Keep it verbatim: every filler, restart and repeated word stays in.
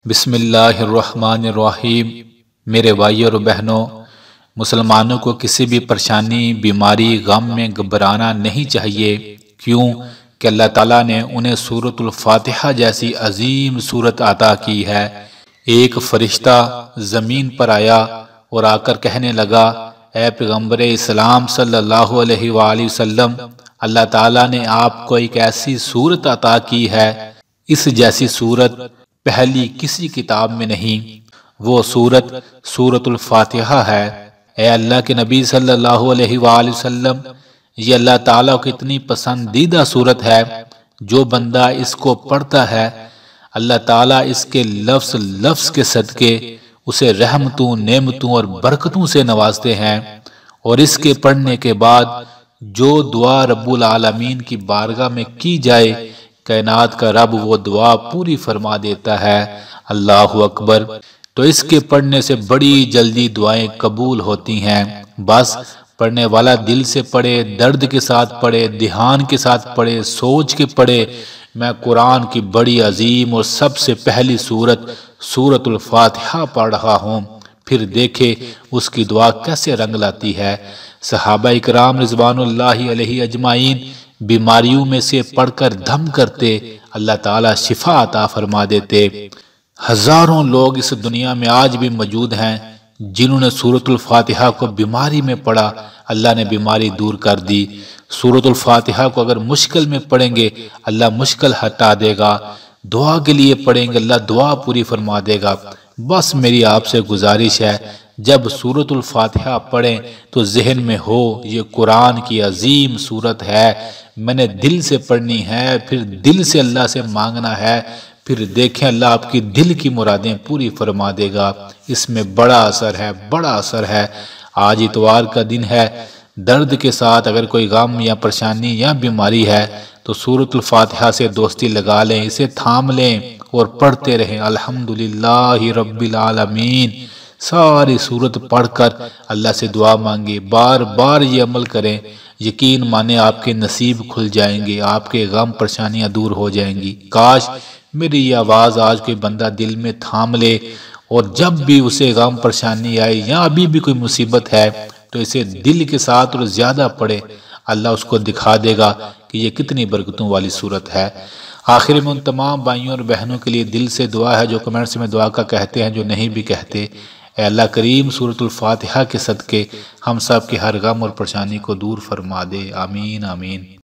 بسم اللہ الرحمن الرحیم۔ میرے بھائیوں اور بہنوں، مسلمانوں کو کسی بھی پریشانی، بیماری، غم میں گھبرانا نہیں چاہیے۔ کیوں کہ اللہ تعالیٰ نے انہیں سورۃ الفاتحہ جیسی عظیم سورت عطا کی ہے۔ ایک فرشتہ زمین پر آیا اور آ کر کہنے لگا، اے پیغمبر اسلام صلی اللہ علیہ وآلہ وسلم، اللہ تعالیٰ نے آپ کو ایک ایسی سورت عطا کی ہے، اس جیسی سورت پہلی کسی کتاب میں نہیں۔ وہ سورت سورۃ الفاتحہ ہے۔ اے اللہ کے نبی صلی اللہ علیہ وآلہ وسلم، یہ اللہ تعالیٰ کو اتنی پسندیدہ سورت ہے، جو بندہ اس کو پڑھتا ہے اللہ تعالیٰ اس کے لفظ لفظ کے صدقے اسے رحمتوں، نعمتوں اور برکتوں سے نوازتے ہیں، اور اس کے پڑھنے کے بعد جو دعا رب العالمین کی بارگاہ میں کی جائے، کائنات کا رب وہ دعا پوری فرما دیتا ہے۔ اللہ اکبر۔ تو اس کے پڑھنے سے بڑی جلدی دعائیں قبول ہوتی ہیں۔ بس پڑھنے والا دل سے پڑھے، درد کے ساتھ پڑھے، دھیان کے ساتھ پڑھے، سوچ کے پڑھے، میں قرآن کی بڑی عظیم اور سب سے پہلی سورت سورۃ الفاتحہ پڑھ رہا ہوں، پھر دیکھے اس کی دعا کیسے رنگ لاتی ہے۔ صحابہ اکرام رضوان اللہ علیہ اجمعین بیماریوں میں سے پڑھ کر دم کرتے، اللہ تعالیٰ شفا عطا فرما دیتے۔ ہزاروں لوگ اس دنیا میں آج بھی موجود ہیں جنہوں نے سورۃ الفاتحہ کو بیماری میں پڑھا، اللہ نے بیماری دور کر دی۔ سورۃ الفاتحہ کو اگر مشکل میں پڑھیں گے، اللہ مشکل ہٹا دے گا۔ دعا کے لیے پڑھیں گے، اللہ دعا پوری فرما دے گا۔ بس میری آپ سے گزارش ہے، جب سورۃ الفاتحہ پڑھیں تو ذہن میں ہو یہ قرآن کی عظیم سورت ہے، میں نے دل سے پڑھنی ہے، پھر دل سے اللہ سے مانگنا ہے، پھر دیکھیں اللہ آپ کی دل کی مرادیں پوری فرما دے گا۔ اس میں بڑا اثر ہے، بڑا اثر ہے۔ آج اتوار کا دن ہے، درد کے ساتھ اگر کوئی غم یا پریشانی یا بیماری ہے تو سورۃ الفاتحہ سے دوستی لگا لیں، اسے تھام لیں اور پڑھتے رہیں۔ الحمدللہ رب العالمین، ساری سورت پڑھ کر اللہ سے دعا مانگے، بار بار یہ عمل کریں، یقین مانے آپ کے نصیب کھل جائیں گے، آپ کے غم پریشانیاں دور ہو جائیں گی۔ کاش میری یہ آواز آج کوئی بندہ دل میں تھام لے، اور جب بھی اسے غم پریشانی آئے یا ابھی بھی کوئی مصیبت ہے تو اسے دل کے ساتھ اور زیادہ پڑھے، اللہ اس کو دکھا دے گا کہ یہ کتنی برکتوں والی صورت ہے۔ آخر میں ان تمام بھائیوں اور بہنوں کے لیے دل سے دعا ہے جو کمنٹس میں دعا کا کہتے ہیں، جو نہیں بھی کہتے، اے اللہ کریم سورۃ الفاتحہ کے صدقے ہم سب کے ہر غم اور پریشانی کو دور فرما دے۔ آمین آمین۔